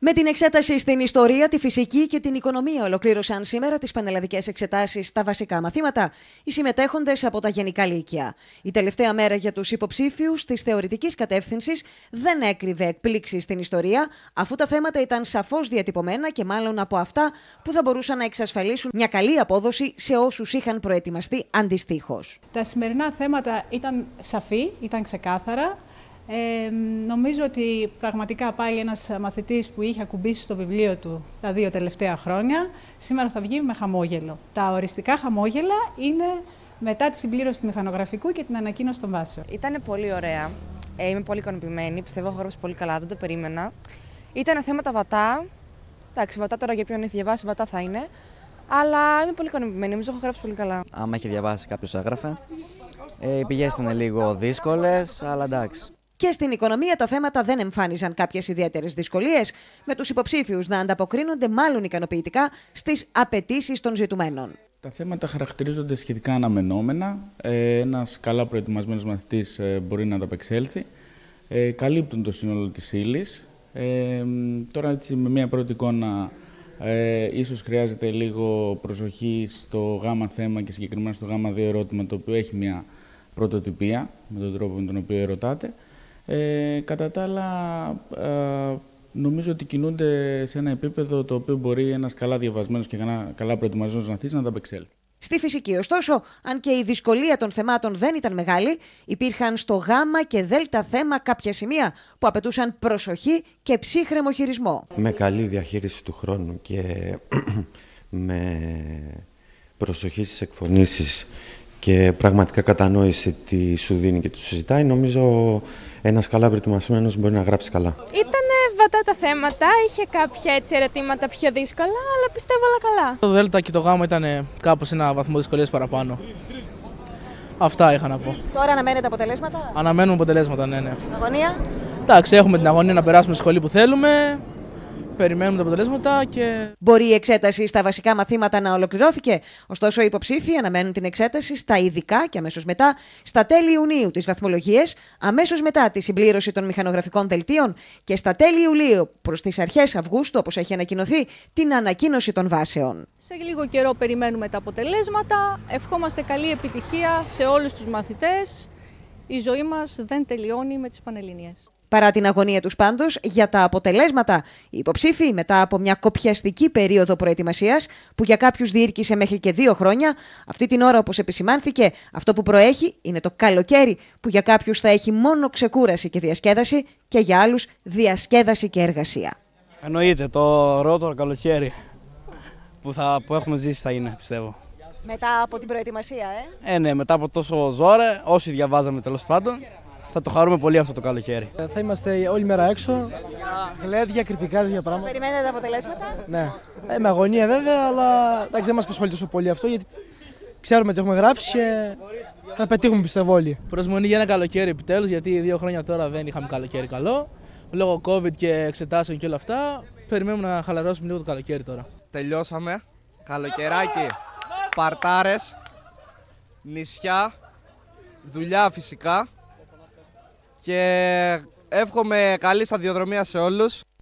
Με την εξέταση στην ιστορία, τη φυσική και την οικονομία ολοκλήρωσαν σήμερα τις πανελλαδικές εξετάσεις στα βασικά μαθήματα οι συμμετέχοντες από τα γενικά λύκεια. Η τελευταία μέρα για τους υποψήφιους της θεωρητικής κατεύθυνσης δεν έκρυβε εκπλήξεις στην ιστορία, αφού τα θέματα ήταν σαφώς διατυπωμένα και μάλλον από αυτά που θα μπορούσαν να εξασφαλίσουν μια καλή απόδοση σε όσους είχαν προετοιμαστεί αντιστοίχως. Τα σημερινά θέματα ήταν σαφή, ήταν ξεκάθαρα. Νομίζω ότι πραγματικά πάλι ένας μαθητής που είχε ακουμπήσει στο βιβλίο του τα 2 τελευταία χρόνια, σήμερα θα βγει με χαμόγελο. Τα οριστικά χαμόγελα είναι μετά τη συμπλήρωση του μηχανογραφικού και την ανακοίνωση των βάσεων. Ήταν πολύ ωραία. Είμαι πολύ ικανοποιημένη. Πιστεύω έχω γράψει πολύ καλά, δεν το περίμενα. Ήταν θέματα βατά. Εντάξει, βατά τώρα για ποιον έχει διαβάσει, βατά θα είναι. Αλλά είμαι πολύ ικανοποιημένη. Νομίζω έχω γράψει πολύ καλά. Άμα είχε διαβάσει κάποιος έγραφε. Οι πηγές ήταν λίγο δύσκολες, αλλά εντάξει. Και στην οικονομία τα θέματα δεν εμφάνιζαν κάποιες ιδιαίτερες δυσκολίες, με τους υποψήφιους να ανταποκρίνονται μάλλον ικανοποιητικά στις απαιτήσεις των ζητουμένων. Τα θέματα χαρακτηρίζονται σχετικά αναμενόμενα. Ένας καλά προετοιμασμένος μαθητής μπορεί να ανταπεξέλθει. Καλύπτουν το σύνολο της ύλης. Τώρα έτσι με μια πρώτη εικόνα ίσως χρειάζεται λίγο προσοχή στο γάμα θέμα και συγκεκριμένα στο γάμα 2 ερώτημα, το οποίο έχει μια πρωτοτυπία με τον τρόπο με τον οποίο ερωτάτε. Κατά τα άλλα, νομίζω ότι κινούνται σε ένα επίπεδο το οποίο μπορεί ένας καλά διαβασμένος και καλά προετοιμασμένος μαθητής να ανταπεξέλθει. Στη φυσική, ωστόσο, αν και η δυσκολία των θεμάτων δεν ήταν μεγάλη, υπήρχαν στο γάμα και δέλτα θέμα κάποια σημεία που απαιτούσαν προσοχή και ψύχρεμο χειρισμό. Με καλή διαχείριση του χρόνου και με προσοχή στις εκφωνήσεις και πραγματικά κατανόηση τι σου δίνει και του συζητάει, νομίζω ένας καλά προετοιμασμένος μπορεί να γράψει καλά. Ήτανε βατά τα θέματα, είχε κάποια έτσι ερωτήματα πιο δύσκολα, αλλά πιστεύω όλα καλά. Το Δέλτα και το Γ ήταν κάπως ένα βαθμό δυσκολίας παραπάνω. Αυτά είχα να πω. Τώρα αναμένετε αποτελέσματα? Αναμένουμε αποτελέσματα, ναι. Αγωνία? Εντάξει, έχουμε την αγωνία να περάσουμε στη σχολή που θέλουμε. Περιμένουμε τα αποτελέσματα και. Μπορεί η εξέταση στα βασικά μαθήματα να ολοκληρώθηκε, ωστόσο οι υποψήφοι αναμένουν την εξέταση στα ειδικά και αμέσως μετά, στα τέλη Ιουνίου, τις βαθμολογίες, αμέσως μετά τη συμπλήρωση των μηχανογραφικών δελτίων και στα τέλη Ιουλίου προς τις αρχές Αυγούστου, όπως έχει ανακοινωθεί, την ανακοίνωση των βάσεων. Σε λίγο καιρό περιμένουμε τα αποτελέσματα. Ευχόμαστε καλή επιτυχία σε όλους τους μαθητές. Η ζωή μας δεν τελειώνει με τις Πανελληνίες. Παρά την αγωνία τους πάντως για τα αποτελέσματα, οι υποψήφοι μετά από μια κοπιαστική περίοδο προετοιμασίας που για κάποιους διήρκησε μέχρι και 2 χρόνια, αυτή την ώρα όπως επισημάνθηκε, αυτό που προέχει είναι το καλοκαίρι που για κάποιους θα έχει μόνο ξεκούραση και διασκέδαση και για άλλους διασκέδαση και εργασία. Εννοείται, το ωραιότερο καλοκαίρι που έχουμε ζήσει θα είναι, πιστεύω. Μετά από την προετοιμασία, Ναι, μετά από τόσο ζόρε, όσοι διαβάζαμε τέλος πάντων. Θα το χαρούμε πολύ αυτό το καλοκαίρι. Θα είμαστε όλη μέρα έξω, γλέντια, κριτικά, τέτοια πράγματα. Περιμένετε τα αποτελέσματα? Ναι. Με αγωνία βέβαια, αλλά εντάξει, δεν μας απασχολεί τόσο πολύ αυτό, γιατί ξέρουμε τι έχουμε γράψει και θα πετύχουμε, πιστεύω όλοι. Προσμονή για ένα καλοκαίρι επιτέλους, γιατί 2 χρόνια τώρα δεν είχαμε καλοκαίρι καλό. Λόγω COVID και εξετάσεων και όλα αυτά, περιμένουμε να χαλαρώσουμε λίγο το καλοκαίρι τώρα. Τελειώσαμε. Καλοκαιράκι, παρτάρες, νησιά, δουλειά φυσικά. Και εύχομαι καλή σταδιοδρομία σε όλους.